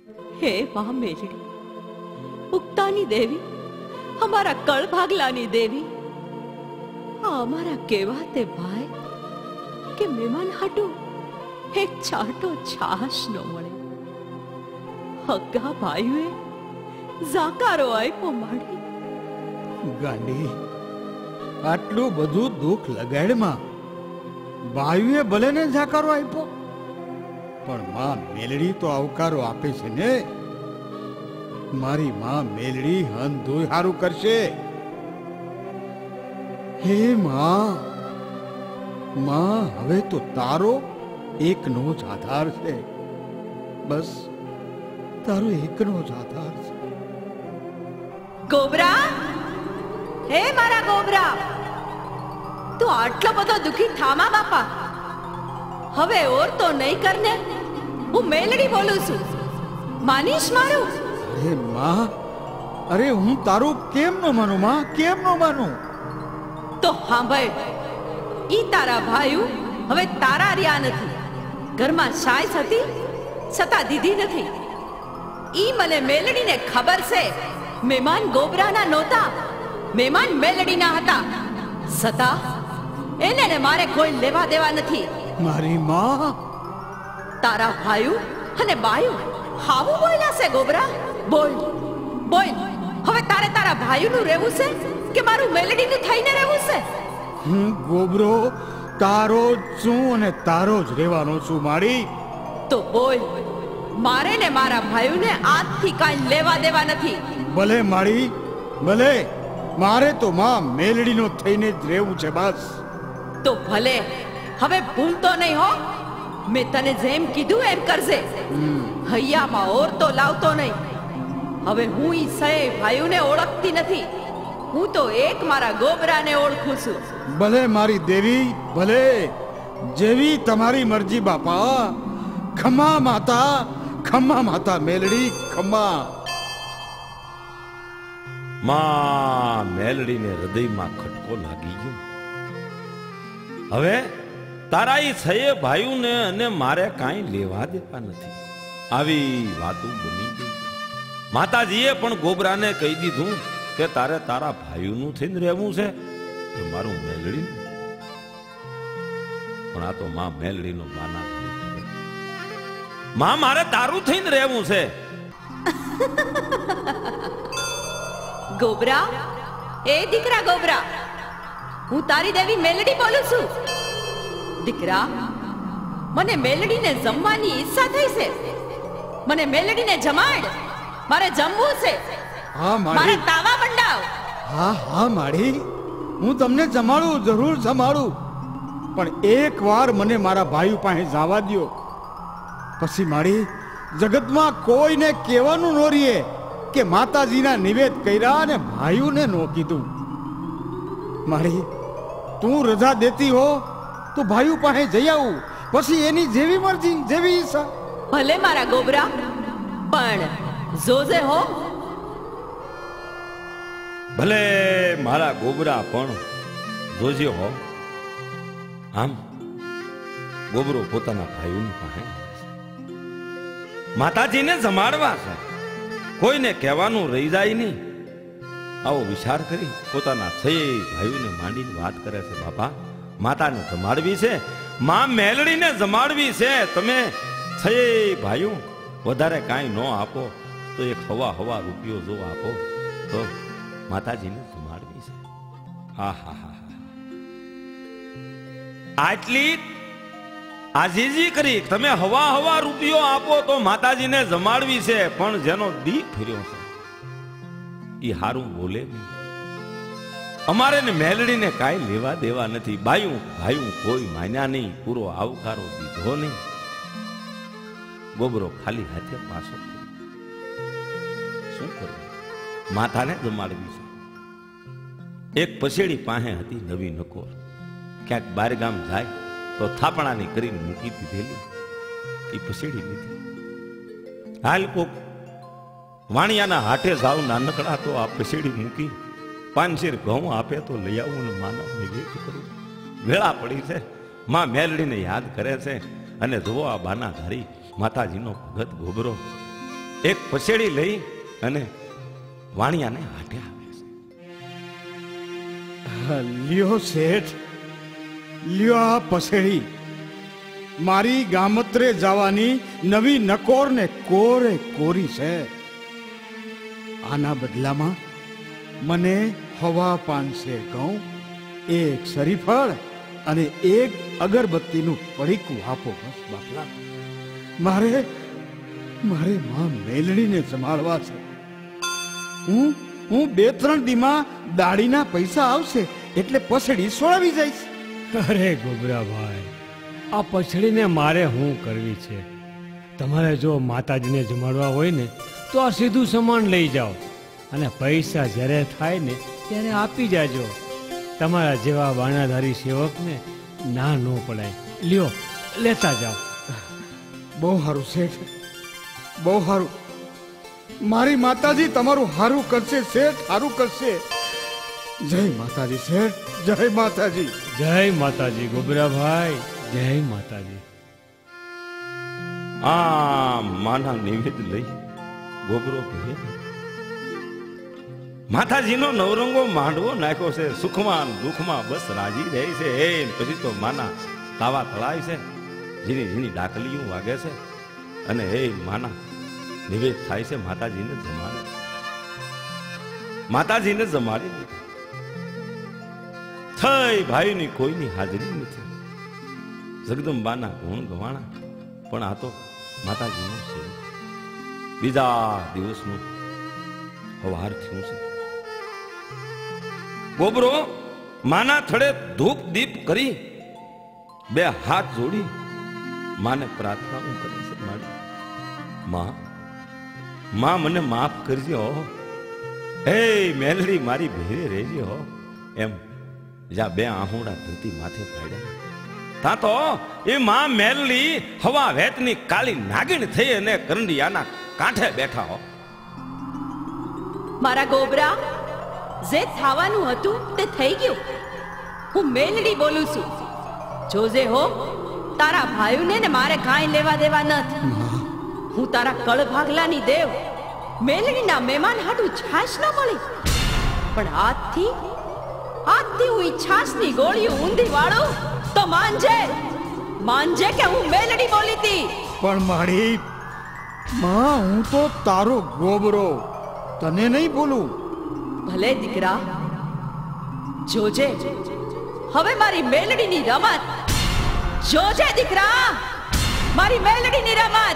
हे मां मेलड़ी, उक्तानी देवी, हमारा कळ भागलानी देवी, हमारा केवाते भाई के मेहमान हाटू एक छाटो छाश नो मळे। हग्गा भाईए जाकारो आप्यो माड़ी। गांडी, आटलू बधु दुख लगाड़मा भाईए भले ने जाकारो आप्यो, पण मां मेलड़ी तो आवकारो आपे छे ने। मारी मां मेलड़ी हन धोई हारू करशे। हे मां, मां हवे तो तारो एकनो ज आधार छे, बस तारो एकनो ज आधार छे। गोबरा, हे मारा गोबरा, तू आटलो बधो दुखी थामा बापा। हवे और तो नहीं करने, हूँ मेलड़ी बोलू छू, मानीश मारू? अरे मां, अरे हूँ तारू केम नो मानू मां, केम नो मानू? तो हाँ भाई, ई तारा भाईओ हवे तारा रिया नथी। घर में शायस हती छता दीदी नथी। ई मने मेलड़ी ने खबर से मेहमान गोबरा ना नोता, मेहमान मेलड़ी ना हता। सता एने ने मारे कोई लेवा देवा नथी। मारी मां, तारा भाईओ अने बायो हावू बोल्या से गोबरा? बोल बोल, हवे तारे तारा भाईओ नु रेवू से के मारू मेलडी नु थईने रेवू से? हूँ गोबरो तारो छू अने तारो ज रेवानो छू मारी। तो बोल, मारे ने मारा भाईओ ने आज थी काई लेवा देवा नथी। भले मारी, भले मारे तो मां मेलडी नो थईने ज रेवू छे बस। तो भले, हवे भूल तो नहीं हो। मैं तने जेम कीधु एम करजे। हैया मा और तो लावतो नहीं। हवे हूँ ई सए भाईओ ने ओळखती नथी। हूँ तो एक मारा गोबरा ने ओळखू छू। भले मारी देवी, भले जेवी तमारी मर्जी बापा। खम्मा माता मेलडी खम्मा। मां मेलडी ने हृदय में खटको लागी गयो। हवे तारा ई छे भाईओ ने अने मारे काई लेवा देवा नथी। आवी वातो बनी गई। माताजीए पण गोबरा ने कही दीधुं के तारे तारा भाईओ नु थईने रहेवुं छे, तो मारू मेलडी। पण आ तो मां मेलडी नो बाना नहीं करे। मां मारे तारू थईने रहेवुं छे। गोबरा, ए दीकरा गोबरा, हूँ तारी देवी मेलडी बोलू छू। दीकरा, मने मेलडी ने जमवानी ઈચ્છા થઈ છે। मने मेलडी ने जमाड़, मारे जमवू छे। हाँ माड़ी, मारे तावा मंडाव। हाँ माड़ी, हूँ तमने जमाड़ू, जरूर जमाड़ू, पण एक वार मने मारा भाई पासे जावा दियो। पछी माड़ी जगत में कोई ने केवानुं न रहे के माताजी ना निवेद कर्या ने भाईओ ने नो कीधुं। माड़ी तू रजा देती हो तो भाईओ पासे जई आऊं, पछी एनी जेवी मर्जी, जेवी ईच्छा। भले मारा गोबरा, पण जोजे हो। भले मारा गोबरा पण जोजे हो। आम गोबरो पोताना भाईओ पासे माताजी ने जमाड़वा छे, कोई ने कहेवानुं रही जाय नहीं। आवो विचार करी पोताना छे भाईओ ने मांडीने वात करे छे। बापा माता ने जमाड़वी छे, मां मेलडी ने जमाड़वी छे। तमे छे भाईओ वधारे काई न आपो तो एक हवा रूपियो जो आपो तो माताजी ने जमाड़वी छे। आहा हा आटली आजीजी करी तमे हवा रूपियो आपो तो माताजी ने जमाड़वी छे, पण जेनो दी फिर्यो छे ई हारू बोले नहीं। अमारे ने मेलडी ने काई लेवा देवा नहीं। भाईओ कोई मान्या नहीं, पूरो आवकारो दीधो नहीं। गोबरो खाली हाथे पाछो शुं करूं? माता ने जमाड़वी छे। एक पसेड़ी पाहे हती नवी नकोर, क्यांक बार गाम जाय तो थापणानी करीने मूकी दीधेली। ई पसेड़ी लीधी। हाल कोक वाणियाना हाटे जाव नानकड़ा तो आ पसेड़ी मूकी 5 सेर घऊं आपे तो लई आवुं ने मानव निवेद करूं। वेळा पड़ी छे। मां मेलडी ने याद करे छे अने जोवा बाना धारी माताजीनो भगत गोबरो એક પછેડી લઈ અને વાણિયાને હાટે આવે છે. લ્યો શેઠ, લ્યો આ પછેડી મારી ગામત્રે જવાની નવી નકોર ને કોરે કોરી છે. આના બદલામાં મને હવા 500 ઘઉં, 1 શરીફળ અને 1 અગરબત્તીનું પડીકું આપો બસ બાપલા. મારે માં મેલડીને સંભાળવા છે. હું 2-3 દીમાં દાડીના પૈસા આવશે એટલે પછડી સોળાવી જઈશ. અરે ગોબરાભાઈ, આ પછડીને મારે શું કરવી છે? તમારે જો માતાજીને જમાડવા હોય ને તો આ સીધું સમાન લઈ જાઓ અને પૈસા જ્યારે થાય ને ત્યારે આપી જાજો. તમારા જેવા બાણાધારી સેવકને ના ન પડાય. લ્યો, લેતા જાઓ. બહુ સારું શેઠ, બહુ સારું. મારી માતાજી તમારું હારું કરશે શેઠ, હારું કરશે. જય માતાજી શેઠ, જય માતાજી. જય માતાજી ગોબરાભાઈ, જય માતાજી. આ માના નિવેદ લઈ ગોબરો કહે, માતાજીનો નવરંગો માંડવો નાખ્યો છે, સુખમાં દુઃખમાં બસ રાજી રહે છે. એ પછી તો માના તાવા તળાય છે, ઝીણી ઝીણી ડાકલીઓ વાગે છે અને એ માના નિવેદ થાય છે. માતાજીને જમાડે, માતાજીને જમાડી દીધા. થઈ ભાઈની કોઈની હાજરી નથી. જગદંબાના ગુણ ગવાણા, પણ આ તો માતાજીનું છે. બીજા દિવસનું સવાર થયું છે. ગોબરો માના થડે ધૂપ દીપ કરી 2 હાથ જોડી માને પ્રાર્થના કરે છે. માં મને માફ કરજો, હે મેલડી મારી ભેરે રહેજો. એમ જ્યાં 2 આહુડા ધરતી માથે પાડ્યા, તા તો એ માં મેલડી હવા વેતની કાળી નાગીણ થઈ અને કરંડિયાના કાંઠે બેઠા હો. મારા ગોબરા, જે થવાનું હતું તે થઈ ગયું. હું મેલડી બોલું છું. જોજે હો, તારા ભાઈઓને ને મારે કાંઈ લેવા દેવા નથી. હું તારા કળ ભાગલાની દેવ મેલડીના મહેમાન હાટું છાશ ન મળી, પણ આજથી હું ઈ છાશની ગોળીઓ ઊંધી વાળું તો માનજે કે હું મેલડી બોલી હતી. પણ મારી માં, હું તો તારો ગોબરો, તને નહીં બોલું. ભલે દીકરા, જોજે હવે મારી મેલડીની રમત. જોજે દીકરા, મારી મેલડીની રમત.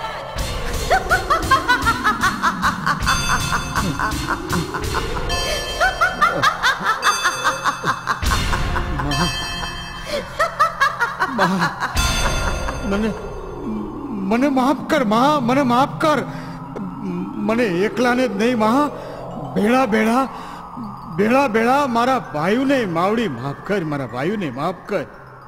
મને માફ કર માં, મને માફ કર. મને એકલાને જ નહીં માં, ભેળા ભેળા મારા ભાઈઓને માવડી માફ કર, મારા ભાઈઓને માફ કર.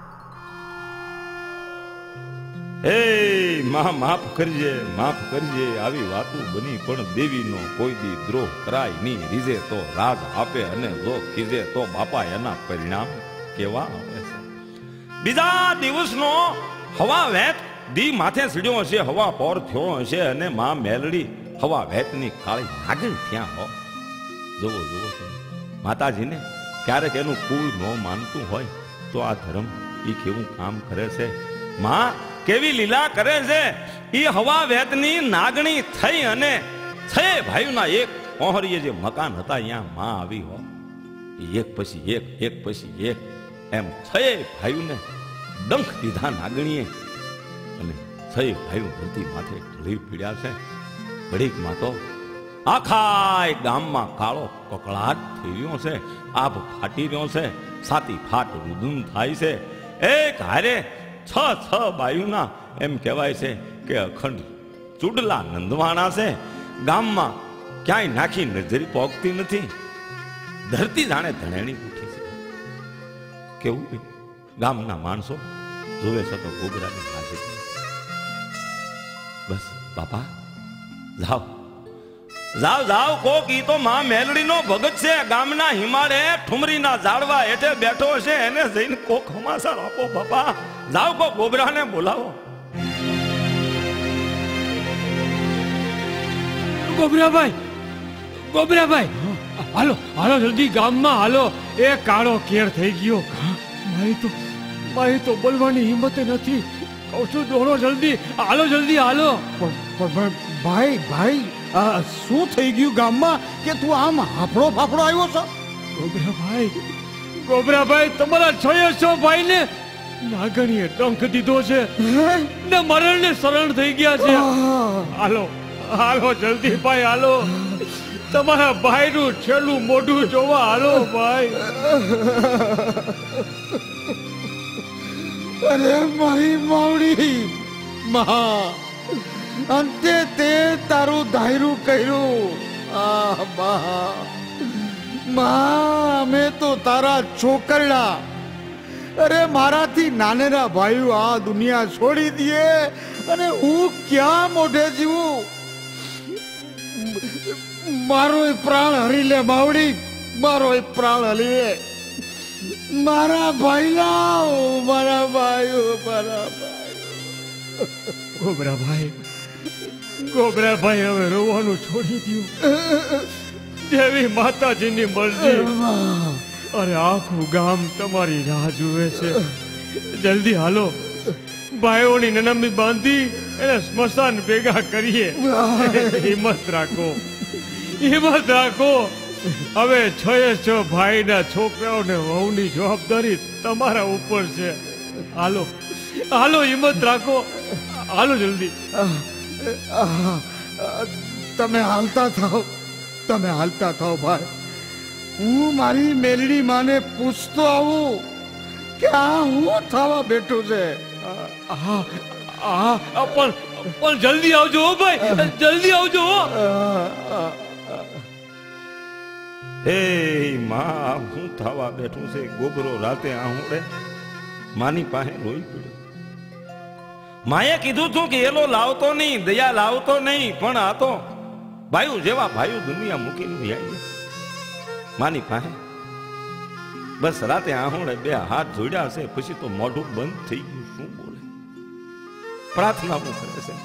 એ માફ કરજે, માફ કરજે. આવી વાતું બની પણ દેવીનો કોઈ દી દ્રોહ કરાય નહીં. રીઝે તો રાજ આપે અને જો ખીજે તો બાપા એના પરિણામ કેવા આવે છે. બીજા દિવસનો હવા વેત દી માથે સીડ્યો હશે, હવા પોર થયો હશે અને માં મેલડી હવા વેતની કાળી નાગણ થયા હો. જોવો તમે માતાજીને ક્યારેક એનું કુળ ન માનતું હોય તો આ ધર્મ એ કેવું કામ કરે છે. માં કેવી લીલા કરે છે. એ હવા વેતની નાગણી થઈ અને 6 ભાઈઓના એક ઓહરીએ જે મકાન હતા અહીંયા માં આવી હો. એક પછી એક એમ 6 ભાઈઓને ડંખ દીધા નાગણીએ અને 6 ભાઈઓ ધરતી માથે ઢળી પીડ્યા છે. ઘડીકમાં તો આખા ગામમાં કાળો કકળાટ થઈ રહ્યો છે, આભ ફાટી રહ્યો છે, છાતી ફાટ રુદન થાય છે. એક હારે 6 બાયુના એમ કહેવાય છે કે અખંડ ચૂડલા નંદવાણા છે. ગામમાં ક્યાંય નાખી નજરી પોગતી નથી. ધરતી જાણે ધણેણી ઉઠી છે. કેવું ગામના માણસો જોવે છે તો ગોબરાની હાજરી. બસ બાપા જાવ કોક ઈ તો માં મેલડીનો ભગત છે. ગામના હિમાડે ઠુમરીના ઝાડવા હેઠે બેઠો છે, એને જઈને કોક હમાસર આપો બાપા. જાવ કોક ગોબરાને બોલાવો. ગોબરાભાઈ હાલો હાલો જલ્દી ગામમાં હાલો. એ કાળો કેર થઈ ગયો. મારી તો બોલવાની હિંમત નથી. કહું છું દોડો જલ્દી હાલો પણ ભાઈ શું થઈ ગયું ગામમાં કે તું આમ હાફડો ફાફડો આવ્યો છો? ગોબરાભાઈ તમારા 6 ભાઈ ને નાગણીએ ડંખ દીધો છે ને મરણને શરણ થઈ ગયા છે. હાલો જલ્દી ભાઈ હાલો. તમારા ભાઈનું છેલ્લું મોઢું જોવા હાલો ભાઈ. અરે મારી માવડી અંતે તે તારું ધાયરું કર્યું. અમે તો તારા છોકરડા. અરે મારાથી નાનેરા ભાઈઓ આ દુનિયા છોડી દે અને હું ક્યાં મોઢે જીવું? મારો પ્રાણ હરી લે માવડી, મારો પ્રાણ હરી લે. મારા ભાઈઓ. ગોબરાભાઈ હવે રોવાનું છોડી દઉં. જેવી માતાજીની મરજી. અરે આખું ગામ તમારી રાહ જુએ છે. જલ્દી હાલો. ભાઈઓની નનમી બાંધી એને સ્મશાન ભેગા કરીએ. હિંમત રાખો. હવે 6 ભાઈના છોકરાઓને વહુની જવાબદારી તમારા ઉપર છે. હાલો હિંમત રાખો. હાલો જલ્દી. તમે હાલતા થાઓ ભાઈ. હું મારી મેલડી માને પૂછતો આવું કે આ હું થવા બેઠું છે. પણ જલ્દી આવજો ભાઈ, જલ્દી આવજો. હે માં, હું થવા બેઠું છે? ગોબરો રાતે આહુડે માની પાસે રોઈ પડ્યો. માએ કીધું તું કે એલો લાવતો નહીં, દયા લાવતો નહીં, પણ આ તો ભાઈ જેવા ભાઈ દુનિયા મૂકીને આવી માની પાસે. બસ રાતે આહુડે 2 હાથ જોડ્યા છે, પછી તો મોઢું બંધ થઈ ગયું. શું બોલે? પ્રાર્થના હું કરે છે.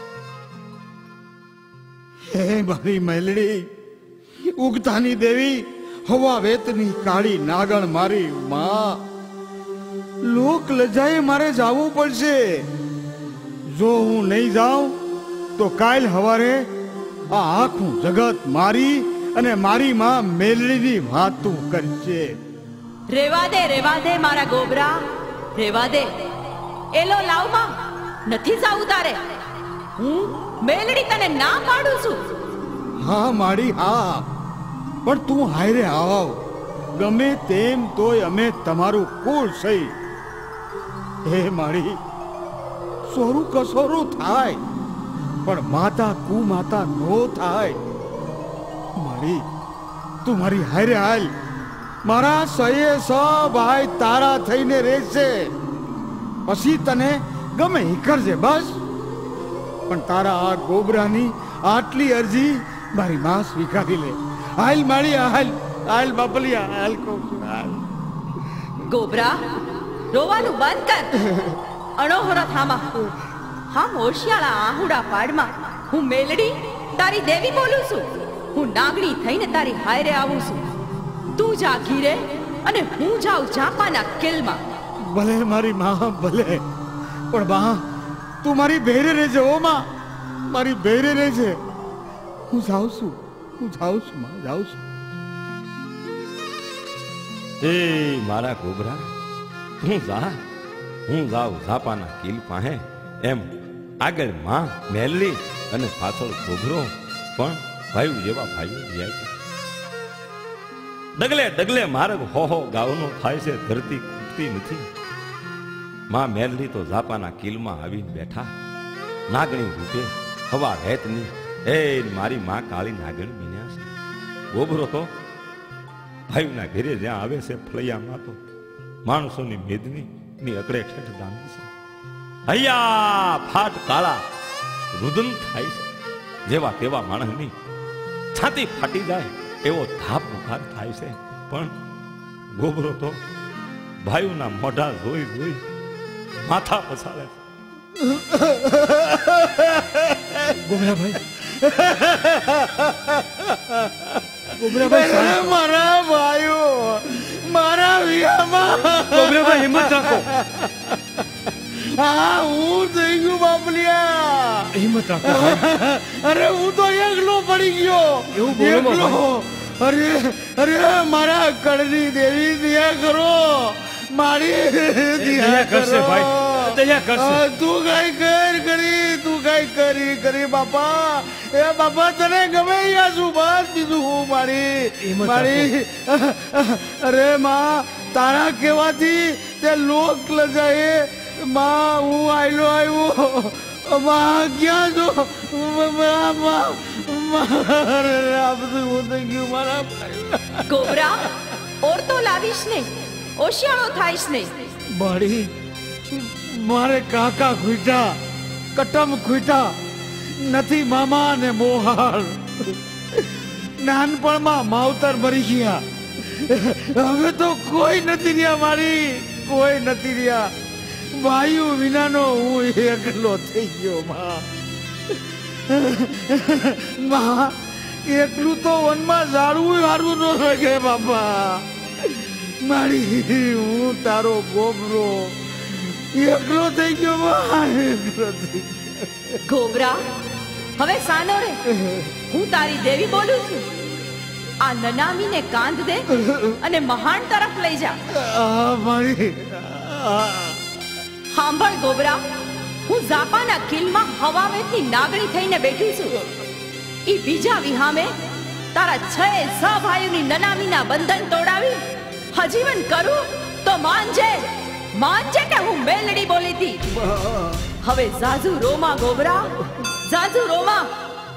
હે મારી મેલડી, ઉગતાની દેવી, હવા વેતની કાળી નાગણ મારી માં. લોક લજાએ મારે જાવું પડશે. જો હું નહીં જાઉં તો કાલ હવારે આ આખું જગત મારી અને મારી માં મેલડીની વાતું કરશે. રેવા દે મારા ગોબરા, રેવા દે. એલો લાવમાં નથી જાવું તારે. હું મેલડી તને ના પાડું છું. હા માડી હા, પણ તું હાયરે આવ. ગમે તેમ તોય અમે તમારું કુળ સહી. હે માડી, સોરું કસોરું થાય પણ માતા કુમાતા નો થાય. માડી તું મારી હાયરે હાલ. મારા 6 ભાઈ તારા થઈને રહેશે. પછી તને ગમે ઈ કરજે બસ. પણ તારા આ ગોબરાની આટલી અરજી મારી માં સ્વીકારી લે. હાલ માળી, હાલ બાપલિયા, હાલ કહું છું, હાલ. ગોબરા, રોવાનું બંધ કર. અણોહરા થામા. હા હોશિયાળા આહુડા પાડમાં હું મેલડી તારી દેવી બોલું છું. હું નાગણી થઈને તારી હાયરે આવું છું. તું જા ઘીરે અને હું જાઉં જાપાના કિલમાં. ભલે મારી માં, ભલે. પણ માં તું મારી બેરે રહેજે. ઓ માં, મારી બેરે રહેજે. હું જાઉં છું માં, જાઉં છું. એ મારા ગોબરા, હું જાઉં ઝાપાના કિલ પાસે. એમ આગળ માં મેલડી અને પાછળ ગોબરો, પણ ભાઈ જેવા ભાઈઓ જાય છે. ડગલે ડગલે માર્ગ હો ગાવનો થાય છે, ધરતી ખૂટતી નથી. માં મેલડી તો ઝાપાના કિલમાં આવીને બેઠા. નાગણી રૂપે હવા રેતની એ મારી માં કાળી નાગણી બન્યા છે. ગોબરો તો ભાઈના ઘરે જ્યાં આવે છે ફળિયામાં તો માણસોની મેદની ની અકડે ઠેઠ દાંડી છે. હૈયા ફાટ કાળા રુદન થાય છે. જેવા તેવા માણસની છાતી ફાટી જાય એવો ધાપ બુખાર થાય છે. પણ ગોબરો તો ભાઈઓના મોઢા જોઈ જોઈ માથા પસાડે છે. ગોબરાભાઈ ગોબરાભાઈ મારા ભાઈઓ મારા વિયામાં ગોબરાભાઈ હિંમત રાખો, હા હું થઈ ગયું બાપલિયા, હિંમત રાખો ભાઈ. અરે હું તો એકલો પડી ગયો, એવું બોલો માં એકલો. અરે અરે મારા કળની દેવી દયા કરો, મારી દયા કરશે કરો ભાઈ, દયા કરશે. તું કઈ કરી તું કઈ કરી બાપા, એ બાપા તને ગમે યા શું બસ બીજું હું મારી. અરે માં તારા કેવાથી તે લોક લજાએ, માં હું આવ્યો માં ક્યાં છો, આ બધું હું થઈ ગયું મારા ભાઈ. ગોબરા ઓર તો લાવીશ ને, ઓશિયાળો થાઈશ ને. મારી મારે કાકા ખૂટા કટમ ખૂટા નથી, મામા ને મોહાર નાનપણમાં માવતર મરી ગયા, હવે તો કોઈ નથી રહ્યા મારી, કોઈ નથી રહ્યા. ભાઈઓ વિનાનો હું એકલો થઈ ગયો માં. એકલું તો વનમાં ઝાડવું હારવું ન લાગે બાપા, મારી હું તારો ગોબરો એકલો થઈ ગયો માં, એકલો થઈ ગયો. ગોબરા હવે સાનો રે, હું તારી દેવી બોલું છું. આ નનામીને કાંધ દે અને મહાન તરફ લઈ જા. મારી સાંભળ ગોબરા, હું ઝાપાના કિલમાં હવામેથી નાગણી થઈને બેઠી છું. ઈ બીજા વિહામે તારા 6 ભાઈઓની નનામીના બંધન તોડાવી હજીવન કરું તો માનજે કે હું મેલડી બોલી હતી. હવે જાજુ રોમા ગોબરા, જાજુ રોમા.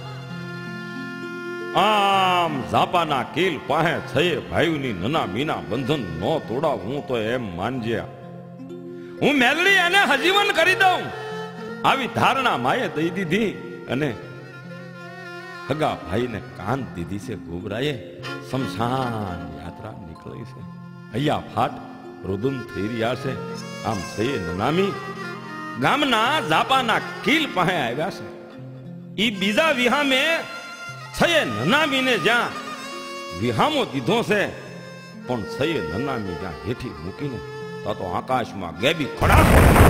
આમ ઝાપાના કિલ પાસે 6 ભાઈઓની નના મીના બંધન ન તોડાવ, હું તો એમ માનજે હું મેલડી એને હજીવન કરી દઉં. આવી ધારણા માએ દઈ દીધી અને હગા ભાઈને કાન દીધી છે. ગોબરાએ શમશાન યાત્રા નીકળી છે, હૈયા ફાટ રુદન થઈ રહ્યા છે. આમ થઈએ નનામી ગામના ઝાપાના કિલ પાસે આવ્યા છે. ઈ બીજા વિહામે છયે નનામીને જ્યાં વિહામો દીધો છે, પણ છયે નનામી જ્યાં હેઠી મૂકીને તો આકાશમાં ગેબી ખડા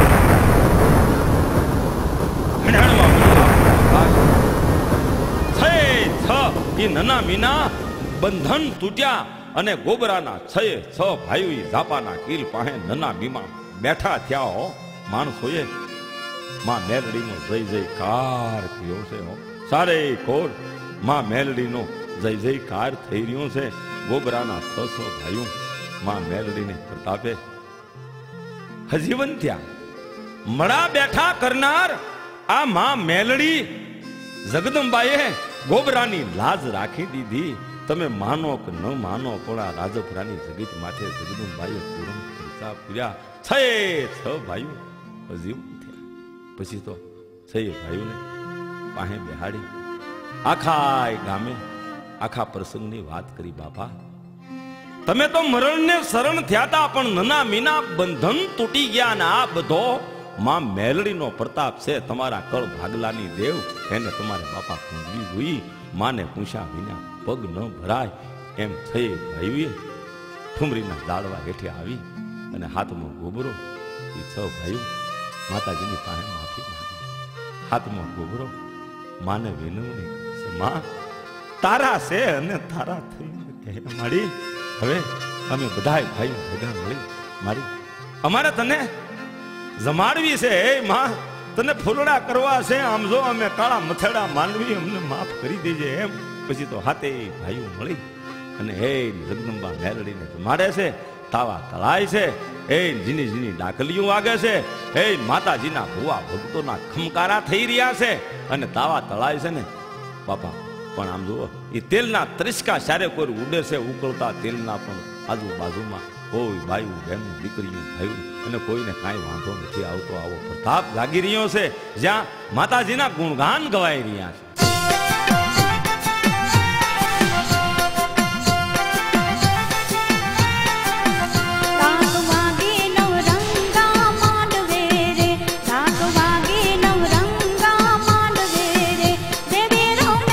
ઈ નનામીના બંધન તૂટ્યા અને ગોબરાના 6 ભાઈઓ ઝાપાના કિલ પાસે નનામીમાં બેઠા થયા. હો માણસોએ માં મેલડીનો જય જયકાર થયો છે. હો સારે ખોર માં મેલડીનો જય જયકાર થઈ રહ્યો છે. ગોબરાના 6 ભાઈઓ માં મેલડીને પ્રતાપે હજીવન થયા. મળા બેઠા કરનાર આ માં મેલડી જગદંબાએ ગોબરાની લાજ રાખી દીધી. તમે માનો કે ન માનો, પણ આ રાજપરાની જગત માથે જગદંબાએ પૂરણ કરતા પૂર્યા. 6 ભાઈઓ હજીવન થયા. પછી તો 6 ભાઈઓને પાસે બેહાડી આખા ગામે આખા પ્રસંગની વાત કરી. બાપા તમે તો મરણને શરણ થયા હતા, પણ નના મીના બંધન તૂટી ગયા ને આ બધો માં મેલડીનો પ્રતાપ છે. તમારા કળ ભાગલાની દેવ એને તમારે બાપા પૂજવી જોઈ. માને પૂછ્યા વિના પગ ન ભરાય એમ થઈ ભાઈએ ઠુમરીના દાડવા હેઠે આવી અને હાથમાં ગોબરો. એ 6 ભાઈઓ માતાજીની પાસે માફી માંગી. હાથમાં ગોબરો માને વિનવણી છે, માં તારા છે અને તારા થઈ મારી. હવે અમે બધા ભાઈ ભેગા મળી મારી અમારે તને જમાડવી છે. હે માં તને ફૂલડા કરવા છે. આમ જો અમે કાળા મથેડા માંડવી, અમને માફ કરી દેજે એમ. પછી તો હાથે ભાઈઓ મળી અને હે જગદંબા મેલડીને જમાડે છે. તાવા તળાય છે, હે જીની જીની ડાકલીઓ વાગે છે, હે માતાજીના ભુવા ભક્તોના ખમકારા થઈ રહ્યા છે અને તાવા તળાય છે ને બાપા. પણ આમ જુઓ એ તેલના ત્રિસ્કા સારે કોઈ ઉડે છે, ઉકળતા તેલના પણ આજુબાજુમાં કોઈ બાયું બહેનું દીકરીઓ ભાઈ અને કોઈને કાંઈ વાંધો નથી આવતો. આવો પ્રતાપ જાગી રહ્યો છે જ્યાં માતાજીના ગુણગાન ગવાઈ રહ્યા છે. નવરંગા માંડવે રે, દેવે રમ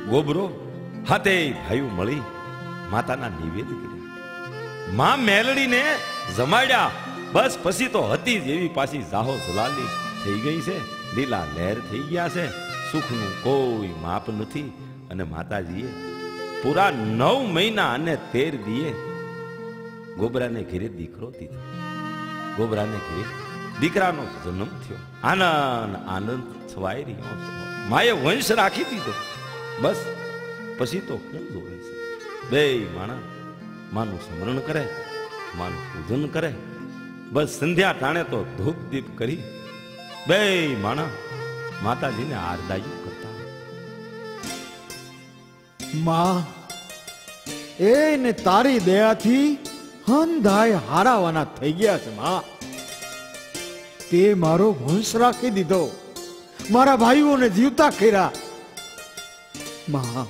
ગોબરો હાથે ભાઈઓ મળી માતાના નિવેદ કર્યા. માં મેલડીને જમાડ્યા. બસ પછી તો હતી જ એવી પાછી જાહો જલાલી થઈ ગઈ છે. લીલા લહેર થઈ ગયા છે. સુખનું કોઈ માપ નથી. અને માતાજીએ પૂરા 9 મહિના અને 13 દીએ ગોબરાને ઘેરે દીકરો દીધો. ગોબરાને ઘેરે દીકરાનો જન્મ થયો. આનંદ આનંદ છવાઈ રહ્યો છે. માએ વંશ રાખી દીધો. બસ પછી તો શું જોવે છે? બે માણસ માનું સ્મરણ કરે, માનું પૂજન કરે. બસ સંધ્યા ટાણે તો ધૂપ દીપ કરી બે માણસ માતાજીને આરદાયું કરતા. માં એને તારી દયાથી હંધાય હારાવાના થઈ ગયા છે. માં તે મારો વંશ રાખી દીધો, મારા ભાઈઓને જીવતા કર્યા. માં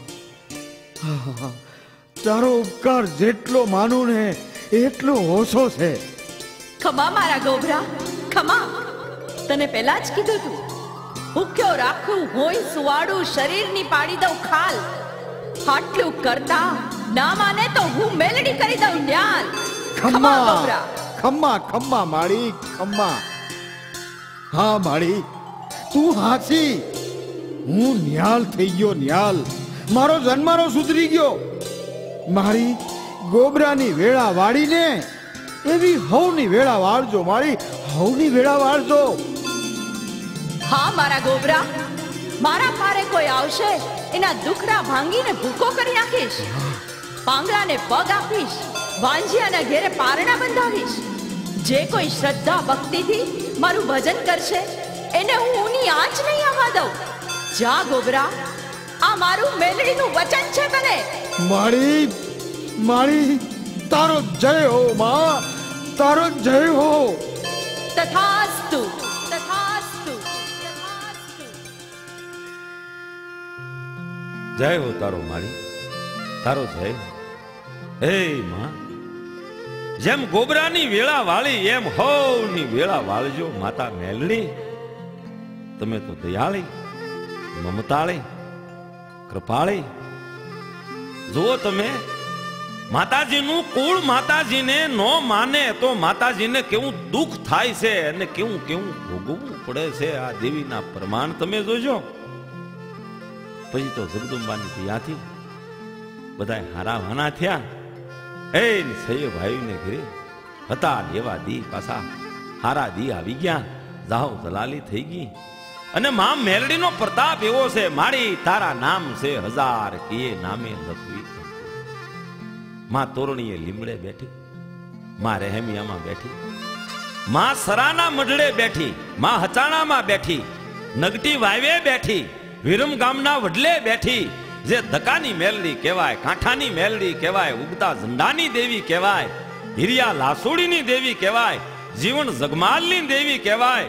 તારો ઉપકાર જેટલો માનું ને એટલો ઓછો છે. ખમા મારા ગોબરા, ખમા. તને પહેલા જ કીધું તું, ભૂખ્યો રાખું હોય સુવાડું, શરીરની પાડી દઉં ખાલ. આટલું કરતા ના માને તો હું મેલડી કરી દઉં ન્યાલ. ખમા ગોબરા, ખમ્મા ખમ્મા માળી ખમ્મા. હા માળી, તું હાચી. હું ન્યાલ થઈ ગયો, ન્યાલ. મારો જન્મારો સુધરી ગયો. મારી ગોબરાની વેળા વાળીને એવી હવની વેળા વાળજો મારી, હવની વેળા વાળજો. હા મારા ગોબરા, મારા પારે કોઈ આવશે એના દુખડા ભાંગીને ભૂકો કરી નાખીશ. પાંગડાને પગ આપીશ, વાંજિયાના ઘેરે પારણા બંધાવીશ. જે કોઈ શ્રદ્ધા ભક્તિથી મારું ભજન કરશે એને હું ઊની આંચ નહીં આવવા દઉં. જા ગોબરા, આ મારું મેલડીનું વચન છે તને. માળી માળી, તારો જય હો માં, તારો જય હો. તથાસ્તુ તથાસ્તુ તથાસ્તુ. જય હો તારો માળી, તારો જય હો. હે માં, જેમ ગોબરાની વેળા વાળી એમ હવની વેળા વાળજો માતા મેલડી. તમે તો દયાળી, મમતાળી, કૃપાળી. જુઓ તમે, માતાજીનું કુળ માતાજીને નો માને તો માતાજીને કેવું દુઃખ થાય છે અને કેવું કેવું ભોગવવું પડે છે. આ દેવીના પ્રમાણ તમે જોજો. પછી તો જગદંબાની દયાથી બધા હારાવાના થયા. એ સહી ભાઈને ઘરે હતા એવા દી પાછા હારા દી આવી ગયા. જાહો દલાલી થઈ ગઈ. અને માં મેલડીનો પ્રતાપ એવો છે, મારી તારા નામ છે 1000 કીએ નામે લખવી. માં તોરણીએ લીમડે બેઠી, માં રહેમિયામાં બેઠી, માં સરાના મઢડે બેઠી, માં હચાણામાં બેઠી, નગટી વાવે બેઠી, વિરમ ગામના વડલે બેઠી. જે ધકાની મેલડી કહેવાય, કાંઠાની મેલડી કહેવાય, ઉગતા ઝંડાની દેવી કહેવાય, હિરિયા લાસુડીની દેવી કહેવાય, જીવન જગમાલની દેવી કહેવાય.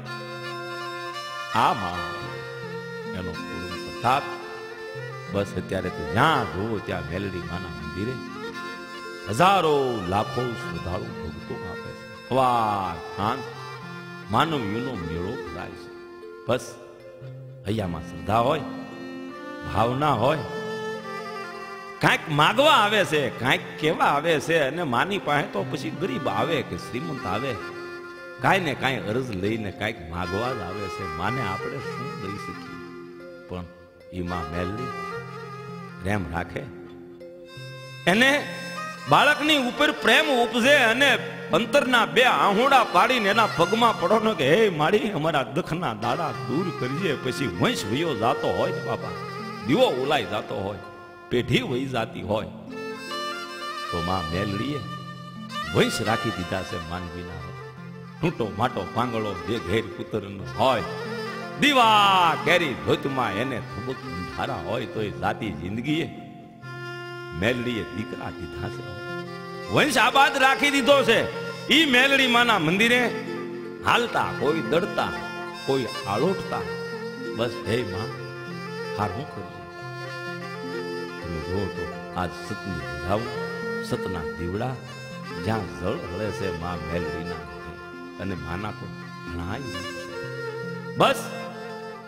આ માં એનો પ્રતાપ. બસ અત્યારે તો જ્યાં જોવો ત્યાં મેલડી માના મંદિરે હજારો લાખો શ્રદ્ધાળુ ભક્તો આપે છે. સવાર સાંજ માનવીનો મેળો ભરાય છે. બસ હૈયામાં શ્રદ્ધા હોય, ભાવના હોય, કાંઈક માગવા આવે છે, કાંઈક કેવા આવે છે. અને માની પાસે તો પછી ગરીબ આવે કે શ્રીમંત આવે, કાંઈ ને કાંઈ અરજ લઈને કાંઈક માગવા જ આવે છે. માને આપણે શું દઈ શકીએ? પણ એમાં મેલડી પ્રેમ રાખે, એને બાળકની ઉપર પ્રેમ ઉપજે અને અંતરના 2 આહુડા પાડીને એના પગમાં પડો ને કે હે માડી, અમારા દુઃખના દાડા દૂર કરજે. પછી વંશ વયો જાતો હોય ને બાપા, દીવો ઓલાઈ જાતો હોય, પેઢી વહી જાતી હોય, તો માં મેલડીએ વંશ રાખી દીધા છે માનવીના. ટૂંટો માટો પાંગળો જે ઘેર પુત્રનો હોય, દીવા કેરી ધોતમાં એને ધબક અંધારા હોય તો એ જાતી જિંદગીએ મેલડીએ દીકરા દીધા છે. વંશ આબાદ રાખી દીધો છે. ઈ મેલડી માના મંદિરે હાલતા, કોઈ દડતા, કોઈ આળોટતા. બસ હે માં, હારું કરજો. તમે જુઓ તો આજ સતની બજાવ, સતના દીવડા જ્યાં જળ હળે છે માં મેલડીના, અને માના તો ઘણા. બસ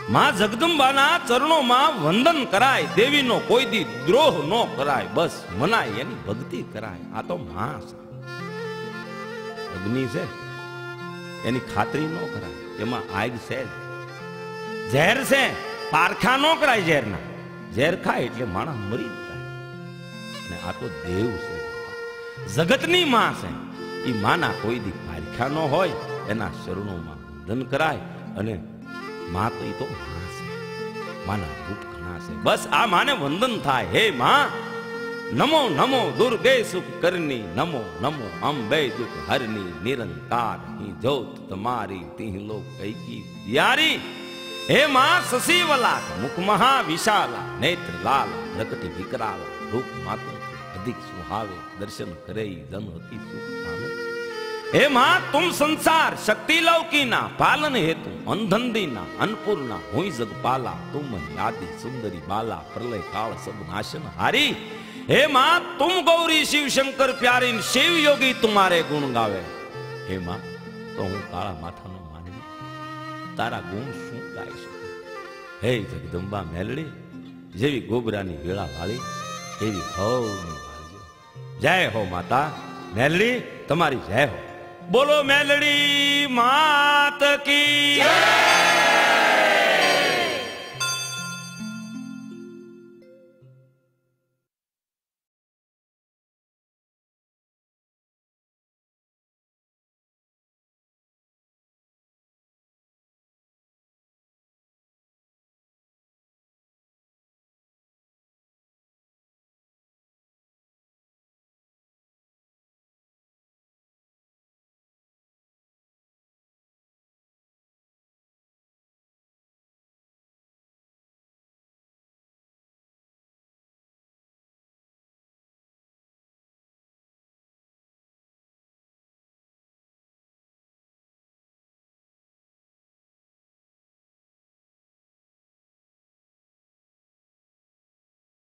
માં જગદંબાના ચરણોમાં વંદન કરાય, દેવીનો કોઈ દી દ્રોહ ન કરાય, બસ મનાય એની ભક્તિ કરાય. આ તો માં છે. અગ્નિ છે એની ખાતરી ન કરાય, એમાં આગ છે. ઝેર છે પારખા ન કરાય ઝેરના. ઝેર ખાય એટલે માણસ મરી જાય. અને આ તો દેવ છે, જગતની માં છે. એ માના કોઈ દી પારખા ન હોય, એના શરણોમાં વંદન કરાય. અને માં તો એ તો માં છે, માના રૂપ ઘણા છે. બસ આ માને વંદન થાય. હે માં, નમો નમો દુર્ગે સુખ કરની, નમો નમો અંબે દુઃખ હરની, નિરંકાર હી જોત તમારી તિહ લોક કૈકી યારી. હે માં શશિવલાક મુખ મહા વિશાલા, નેત્ર લાલ પ્રકટી વિકરાલા, રૂપ માતું અધિક સુહાવે, દર્શન કરે જન અતિ સુખ પામે. હે માં તુમ સંસાર શક્તિ લૌકીના, પાલન હેતુ અનધંદીના, અન્નપૂર્ણા હુઈ જગપાલા, તુમ યાદી સુંદરી બાલા, પ્રલય કાળ સબ નાશન હારી. હે માં તુમ ગૌરી શિવ શંકર પ્યારી, શિવ યોગી તુમારે ગુણ ગાવે. હે માં તો હું કાળા માથાનો માનવી તારા ગુણ શું ગાઈ શકું. હે જગદંબા મેલડી, જેવી ગોબરાની વેળા વાળી એવી હવની વાળજો. જય હો માતા મેલડી, તમારી જય હો. બોલો મેલડી માત કી જય.